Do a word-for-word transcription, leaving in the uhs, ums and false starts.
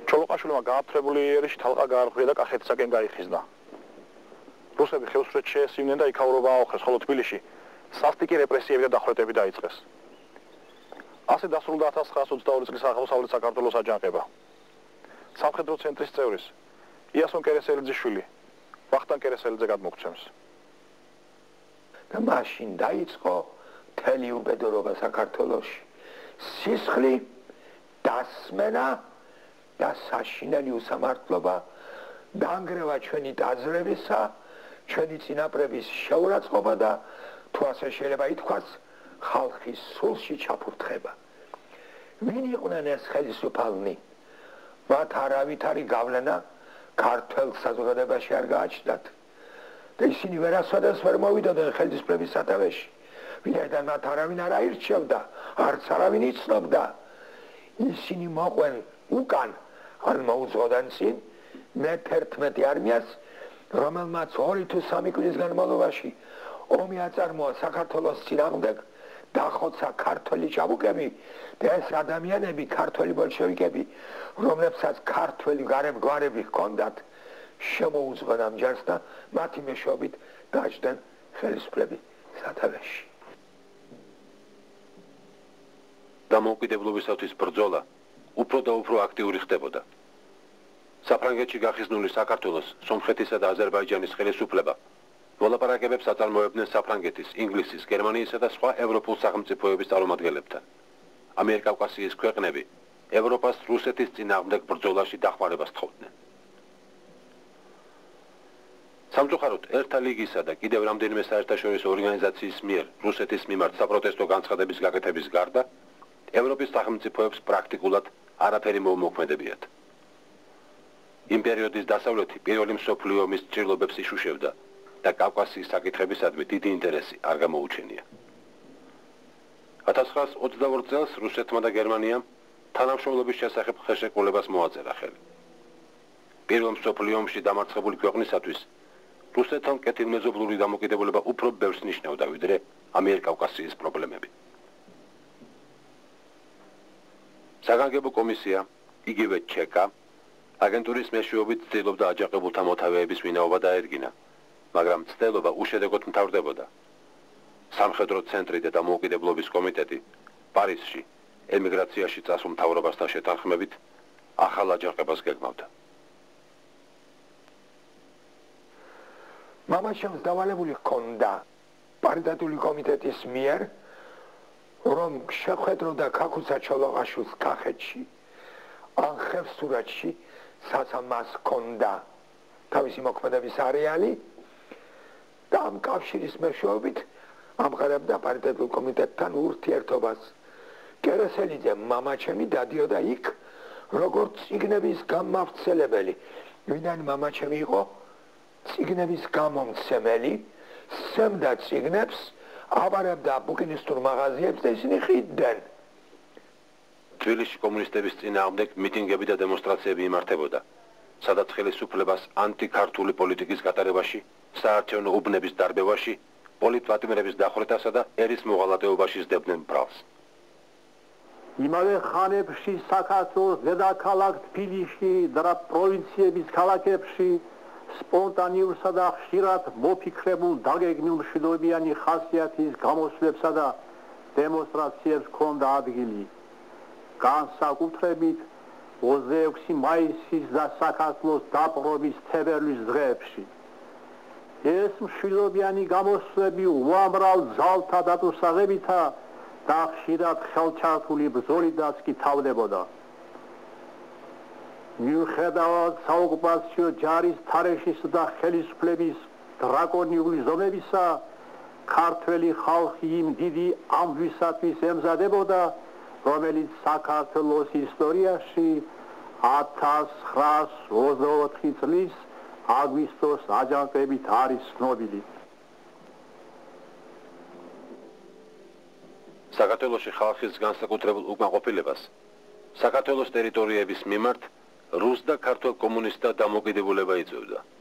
ჩოლოყაშვილმა გააფთრებული იერში თალყა გაარღვია და კახეთისაკენ გაიხიზნა. რუსები ხელსურეთ შეესივნენ და იქაურობა აოხრეს, ხოლო თბილისში სასტიკი რეპრესიები და დახვრეტები დაიწყეს. ასე დასრულდა ათას ცხრაას ოცდაორი წლის აღმოსავლეთ საქართველოს აჯანყება. სამხედრო ცენტრის წევრის იასონ კერესელიძის შვილი ვახტანგ კერესელიძე გადმოგცემს. და მაშინ დაიწყო მთელი უბედურობა საქართველოში. სისხლი, დასმენა და საშინელი უსამართლობა დაანგრევა ჩვენი ტაძრებისა, ჩვენი წინაპრების შეურაცხყოფა და თუ ასე შეიძლება ითქვას, ხალხის სულში ჩაფურთხება. ვინ იყვნენ ეს ხელისუფალნი? მათ არავითარი გავლენა ქართულ საზოგადოებაში არ გააჩნდათ. და ისინი ვერასოდეს ვერ მოვიდოდნენ ხელისუფლების სათავეში. ვინაიდან მათ არავინ არ აირჩევდა, არც არავინ იცნობდა. ისინი მოყვენ უკან, ან მოუძღოდან წინ მეთერთმეტე არმიას, რომელმაც ორი თუ სამი კვირის განმავლობაში ომი აწარმოა საქართველოს წინააღმდეგ, დახოცა ქართველი ჭაბუკები და ეს ადამიანები, ქართველი ბოლშევიკები, რომლებსაც ქართველი გარემგვარები ჰქონდათ, შემოუძღონ ამ ჯარს და მათი მეშვეობით დაჯდნენ ხელისუფლების სათავეში. დამოუკიდებლობისათვის ბრძოლა უფრო და უფრო აქტიური ხდებოდა. საფრანგეთში გახიზნული საქართველოს, სომხეთისა და აზერბაიჯანის ხელისუფლება მოლაპარაკებებს აწარმოებდნენ საფრანგეთის, ინგლისის, გერმანიისა და სხვა ევროპულ სახელმწიფოების წარმომადგენლებთან. ამიერკავკასიის ქვეყნები ევროპას რუსეთის წინააღმდეგ ბრძოლაში დახმარებას თხოვდნენ. სამწუხაროდ, ერთა ლიგისა და კიდევ რამდენიმე საერთაშორისო ორგანიზაციის მიერ რუსეთის მიმართ საპროტესტო განცხადების გაკეთების გარდა, ევროპის სახელმწიფოებს პრაქტიკულად არაფერი მოუმოქმედებიათ. იმ პერიოდის დასავლეთი პირველი მსოფლიო ომის ჭრილობებს იშუშევდა და კავკასიის საკითხებისადმი დიდი ინტერესი არ გამოუჩენია. ათას ცხრაას ოცდაორ წელს რუსეთმა და გერმანიამ თანამშრომლობის შესახებ ხელშეკრულებას მოაწერა ხელი. პირველ მსოფლიო ომში დამარცხებული ქვეყნისათვის რუსეთთან კეთილმეზობლური დამოკიდებულება უფრო ბევრს ნიშნავდა, ვიდრე ამიერკავკასიის პრობლემები. საგანგებო კომისია, იგივე ჩეკა, აგენტურის მეშვეობით ცდილობდა აჯანყებულთა მოთავეების ვინაობა დაერგინა, მაგრამ ცდილობა უშედეგოდ მთავრდებოდა. სამხედრო ცენტრი და დამოუკიდებლობის კომიტეტი პარიზში ემიგრაციაში წასულ მთავრობასთან შეთანხმებით ახალ აჯანყებას გეგმავდა. მამაშენს დავალებული ჰქონდა პარიტეტული კომიტეტის მიერ, რომ შეხვედროდა ქაქუცა ჩოლოყაშვილს კახეთში, ან ხევსურეთში, საცა მას ჰქონდა თავისი მოქმედების არეალი და ამ კავშირის მეშვეობით ამყარებდა პარიტეტულ კომიტეტთან ურთიერთობას. კერესელიძე მამაჩემი დადიოდა იქ, როგორც წიგნების გამავრცელებელი, ვინაიდან მამაჩემი იყო წიგნების გამომცემელი, სცემდა წიგნებს, აბარებდა ბუკინისტურ მაღაზიებს და ისინი ხიდდნენ. თბილისში კომუნისტების წინააღმდეგ მიტინგები და დემონსტრაციები იმართებოდა, სადაც ხელისუფლებას ანტიქართული პოლიტიკის გატარებაში, საარჩევნო უბნების დარბევაში, პოლიტპატიმრების დახვრეტასა და ერის მოღალატეობაში სდებდნენ ბრალს. იმავე ხანებში საქართველოს დედაქალაქ თბილისში და პროვინციების ქალაქებში სპონტანიურსა და ხშირად მოფიქრებულ დაგეგმილ მშვიდობიანი ხასიათის გამოსვლებსა და დემონსტრაციებს ჰქონდა ადგილი. განსაკუთრებით ოცდაექვსი მაისის და საქართველოს დაპყრობის თებერვლის დღეებში. ეს მშვიდობიანი გამოსვლები უამრავ ძალთა დატვირთვადებითა და ხშირად ხელჩართული ბრძოლიდაც კი თავდებოდა. მიუხედავად საოკუპაციო ჯარის თარეშის და ხელისუფლების დრაკონიული ზომებისა, ქართველი ხალხი იმ დიდი ამბვისათვის ემზადებოდა, რომელიც საქართველოს ისტორიაში ათას ცხრაას ოცდაოთხი წლის აგვისტოს აჯანყებით არის ცნობილი. საქართველოში ხალხის განსაკუთრებულ უკმაყოფილებას საქართველოს ტერიტორიების მიმართ რუს და ქართველ კომუნისტთა დამოკიდებულება იწვევდა.